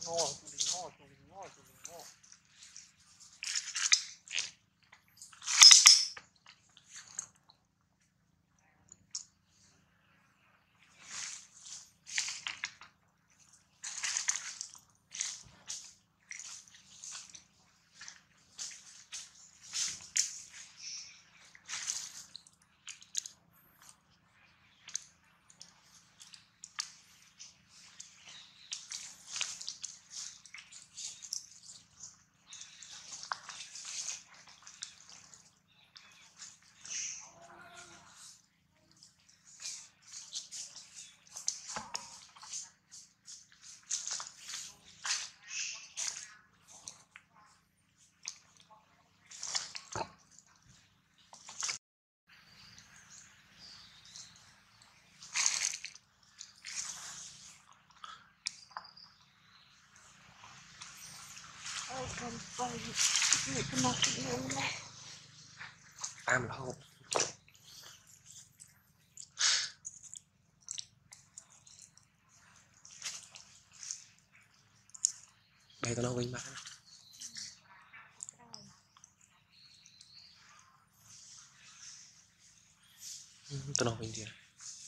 am là không đây tao nói với bạn tao nói với bạn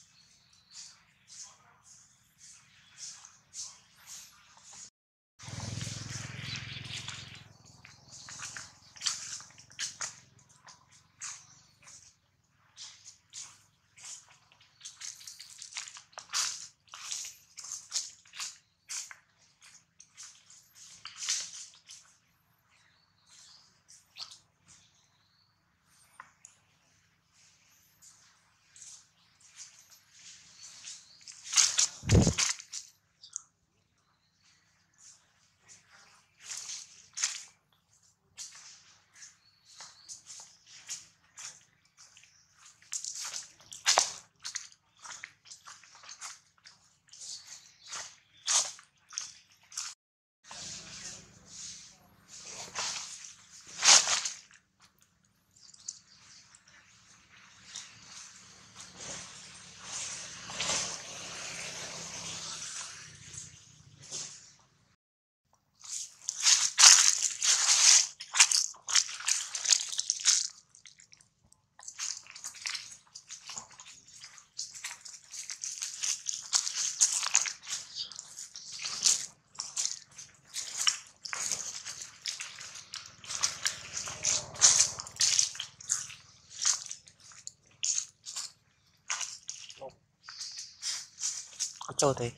có cho thế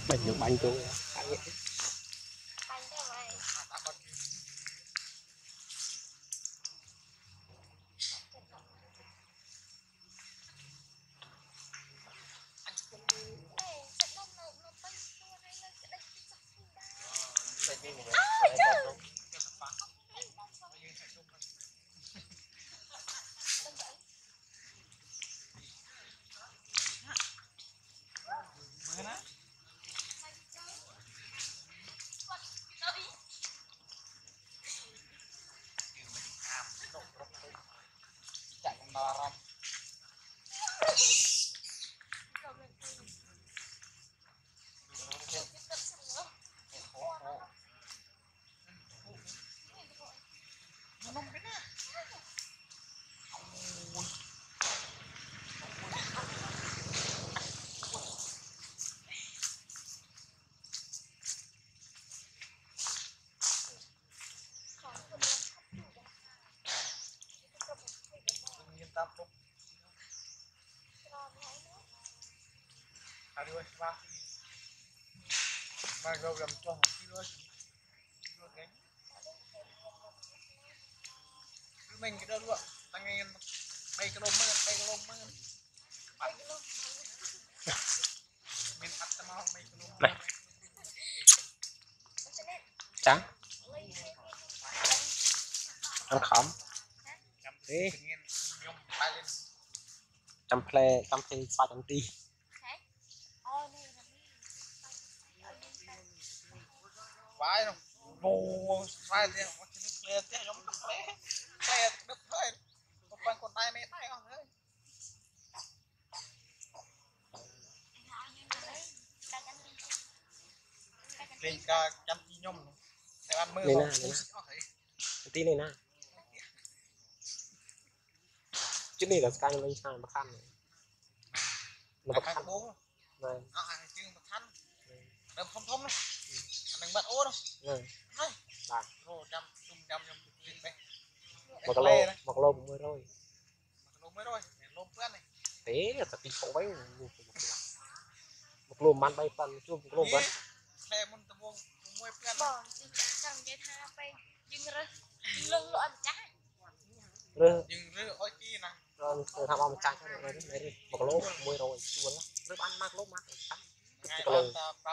Mình dùng bánh tôi mà gầu làm cho cái luôn mình cái đơn luôn tăng nghe đây cái lông mơn mình bắt tao mau mấy cái lông này trắng ăn khóm thế trăm play pha trăm ti vãi không bồ sai thì nó chỉ play thế giống play được thôi một con tay mấy tay không thôi lên cả trăm ti nhom để ăn mưa này tí này nè chứ này là cái lên sang bạc khăn này nó bạc khăn bố này chứ bạc khăn đâm thông thông đấy đừng bật ô đâu bạn trăm lên đây một lô mới rồi lô quen này thế là tí khổ bấy một lô man bay phân chưa một lô bớt xe muốn tao mua quen bỏ chẳng dây tha bay nhưng lưng lo ăn trái nhưng rư ôi chi nè rồi tham ông trang cho này đi một lô mới rồi chuồn lắm rất ăn mát lô mát ngày ăn ta pram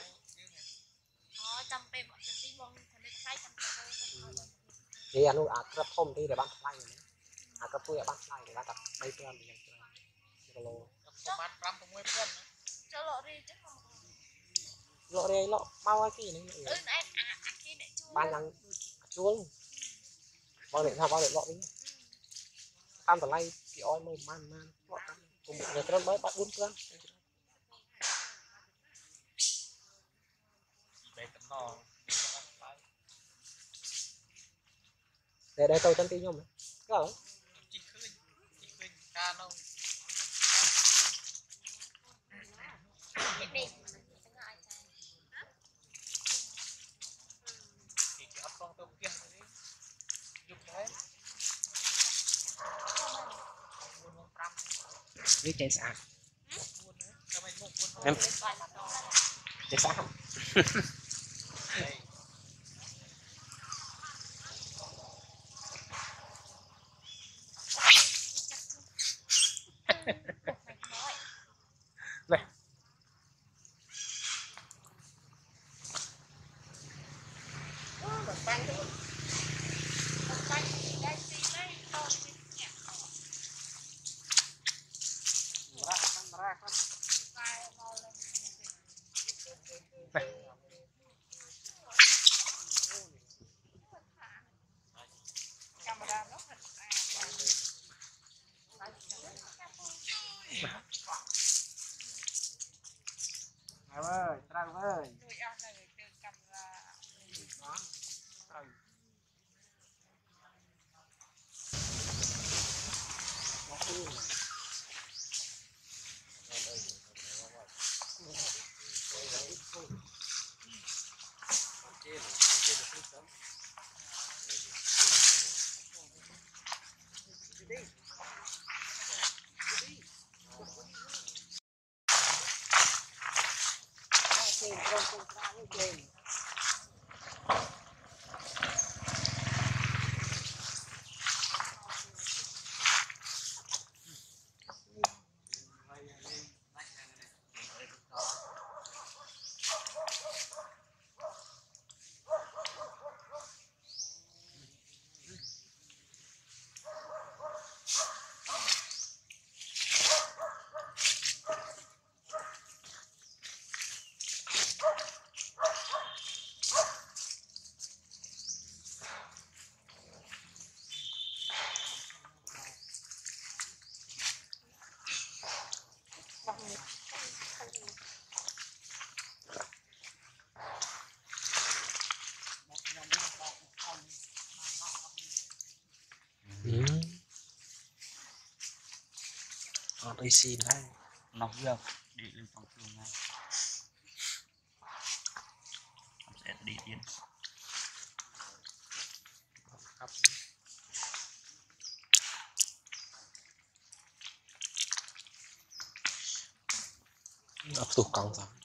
chăm pe bỏ chân đi mong thành được hai trăm thì anh à cấp thông đi để bán thay này à cấp tôi bán thay để bán tập bay tiền thì một lô bán pram cũng mới quen cho lọ đi chứ không lọ đây lọ mau cái này này kia để chú ban nhang chuông bao để bao để lọ đi tam tờ lay cái oi màu man lọ tam cùng một người con mới bắt 4 cân để tôi chân tin nhung này cái ở chị khơi ca đâu đi thì cái con tôi kia giúp đấy với chạy sạc em chạy sạc không này ơi trang ơi Đây xin hay nó giờ đi lên phòng trường này sẽ đi yên ấp tủ cong rồi